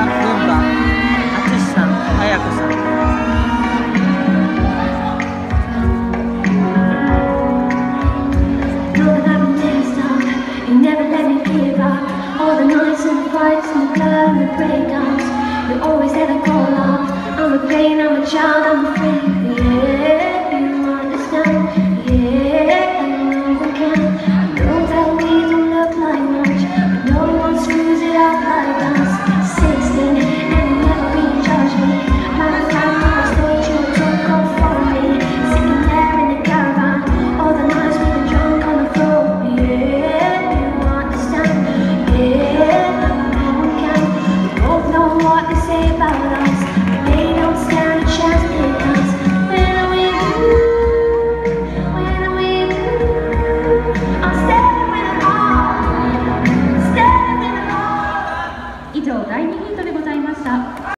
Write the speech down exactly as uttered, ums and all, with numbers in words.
馬淳さん、彩子さん。 You never let me give up. All the nights and the fights and the blood and the breakdowns. You always had a call out. I'm a pain, I'm a child, I'm a freak. Yeah, you understand. Yeah, I know we can. I know that we don't look like much, but no one screws it up like us. Sixteen, and you never really judge me. Matter of fact, I was told you took off for me. Sitting there in the caravan. All the nights we've been drunk on the floor. Yeah. 以上だいにヒントでございます。